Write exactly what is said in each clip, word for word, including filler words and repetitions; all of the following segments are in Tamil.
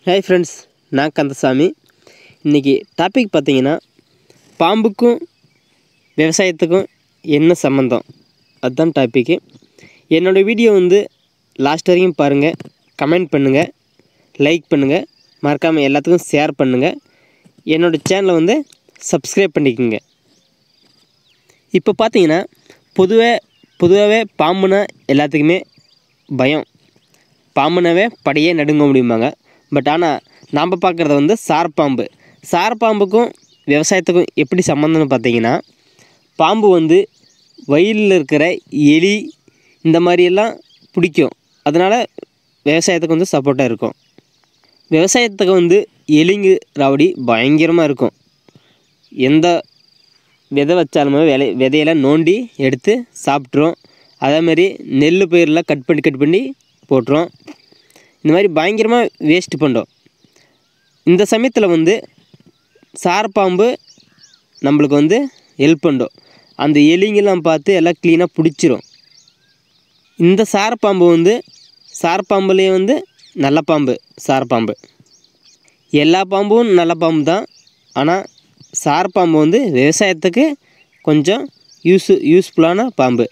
ஹாய் ஃப்ரெண்ட்ஸ், நான் கந்தசாமி. இன்றைக்கி டாபிக் பார்த்திங்கன்னா, பாம்புக்கும் விவசாயத்துக்கும் என்ன சம்மந்தம், அதுதான் டாப்பிக்கு. என்னோடய வீடியோ வந்து லாஸ்ட் வரைக்கும் பாருங்கள், கமெண்ட் பண்ணுங்கள், லைக் பண்ணுங்கள், மறக்காமல் எல்லாத்துக்கும் ஷேர் பண்ணுங்கள். என்னோடய சேனலை வந்து சப்ஸ்கிரைப் பண்ணிக்கோங்க. இப்போ பார்த்தீங்கன்னா, பொதுவாக பொதுவாகவே பாம்புனா எல்லாத்துக்குமே பயம். பாம்புனாவே படையே நடுங்க முடியுமாங்க. பட் ஆனால் நாம் பார்க்குறது வந்து சாரப்பாம்பு. சாரப்பாம்புக்கும் விவசாயத்துக்கும் எப்படி சம்மந்தம்னு பார்த்தீங்கன்னா, பாம்பு வந்து வயலில் இருக்கிற எலி இந்த மாதிரியெல்லாம் பிடிக்கும். அதனால் விவசாயத்துக்கு வந்து சப்போர்ட்டாக இருக்கும். விவசாயத்துக்கு வந்து எலிங்கு ராவடி பயங்கரமாக இருக்கும். எந்த விதை வச்சாலுமே விலை விதையெல்லாம் நோண்டி எடுத்து சாப்பிட்ரும். அதேமாதிரி நெல் பயிரெலாம் கட் பண்ணி கட் பண்ணி போட்டுரும். இந்த மாதிரி பயங்கரமாக வேஸ்ட் பண்ணுறோம். இந்த சமயத்தில் வந்து சாரப்பாம்பு நம்மளுக்கு வந்து ஹெல்ப் பண்ணுறோம். அந்த எலிங்கெல்லாம் பார்த்து எல்லாம் க்ளீனாக பிடிச்சிரும். இந்த சாரப்பாம்பு வந்து சாரப்பாம்புலேயே வந்து நல்ல பாம்பு. சாரப்பாம்பு எல்லா பாம்பும் நல்ல பாம்பு தான். ஆனால் சாரப்பாம்பு வந்து விவசாயத்துக்கு கொஞ்சம் யூஸ் யூஸ்ஃபுல்லான பாம்பு.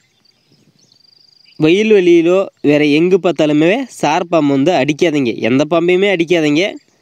வயல் வெளியிலோ வேறு எங்கே பார்த்தாலுமே சாரப்பாம்பு வந்து அடிக்காதீங்க. எந்த பாம்பையுமே அடிக்காதீங்க.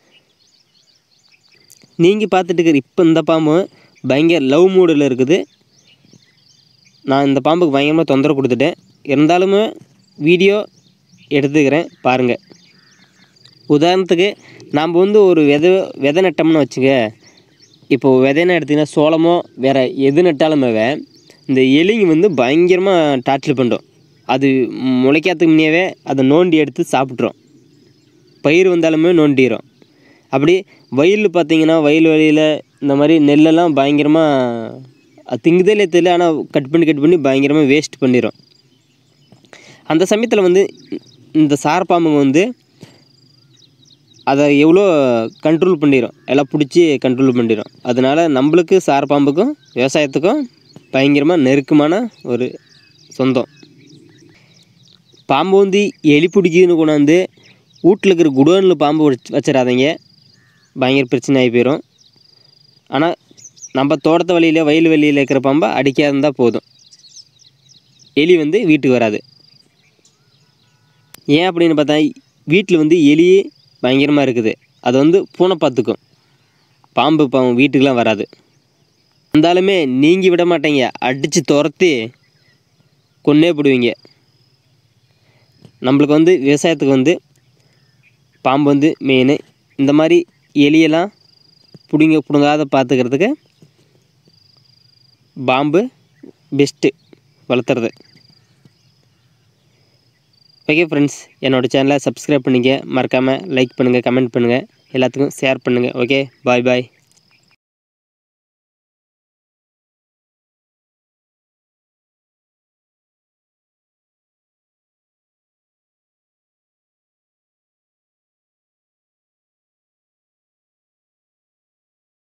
நீங்கள் பார்த்துட்டு இருக்கிற இப்போ இந்த பாம்பு பயங்கர லவ் மூடில் இருக்குது. நான் இந்த பாம்புக்கு பயங்கரமாக தொந்தரவு கொடுத்துட்டேன். இருந்தாலுமே வீடியோ எடுத்துக்கிறேன், பாருங்கள். உதாரணத்துக்கு நாம் வந்து ஒரு விதை விதை நட்டோம்னு வச்சுக்க. இப்போது விதைன்னு எடுத்திங்கன்னா சோளமோ வேறு எது நட்டாலுமே இந்த எலிங்க வந்து பயங்கரமாக டார்ச்சர் பண்ணுறோம். அது முளைக்காததுக்கு முன்னேவே அதை நோண்டி எடுத்து சாப்பிட்றோம். பயிர் வந்தாலுமே நோண்டிடும். அப்படி வயலில் பார்த்திங்கன்னா வயல் வெளியில் இந்த மாதிரி நெல்லெல்லாம் பயங்கரமாக திங்குதே இல்லை தெரியல. ஆனால் கட் பண்ணி கட் பண்ணி பயங்கரமாக வேஸ்ட் பண்ணிடும். அந்த சமயத்தில் வந்து இந்த சாரப்பாம்புங்க வந்து அதை எவ்வளோ கண்ட்ரோல் பண்ணிடும், எல்லாம் பிடிச்சி கண்ட்ரோல் பண்ணிடும். அதனால் நம்மளுக்கு சாரப்பாம்புக்கும் விவசாயத்துக்கும் பயங்கரமாக நெருக்கமான ஒரு சொந்தம். பாம்பு வந்து எலி பிடிக்குதுன்னு கொண்டாந்து வீட்டில் இருக்கிற குடோனில் பாம்பு வச்சு வச்சிடாதீங்க. பயங்கர பிரச்சனை ஆகி போயிடும். ஆனால் நம்ம தோட்டத்து வழியில் வயல் வெளியில் இருக்கிற பாம்பை அடிக்காத இருந்தால் போதும். எலி வந்து வீட்டுக்கு வராது. ஏன் அப்படின்னு பார்த்தா, வீட்டில் வந்து எலி பயங்கரமாக இருக்குது. அது வந்து பூனை பார்த்துக்கும். பாம்பு பாம்பு வீட்டுக்கெலாம் வராது. இருந்தாலுமே நீங்கள் விட மாட்டீங்க, அடித்து துரத்தி கொன்னே போடுவீங்க. நம்மளுக்கு வந்து விவசாயத்துக்கு வந்து பாம்பு வந்து மெயின். இந்த மாதிரி எலியெல்லாம் பிடுங்க பிடுங்காத பார்த்துக்கிறதுக்கு பாம்பு பெஸ்ட்டு வளர்த்துறது. ஓகே ஃப்ரெண்ட்ஸ், என்னோடய சேனலை சப்ஸ்கிரைப் பண்ணிங்க, மறக்காமல் லைக் பண்ணுங்கள், கமெண்ட் பண்ணுங்கள், எல்லாத்துக்கும் ஷேர் பண்ணுங்கள். ஓகே, பாய் பாய்.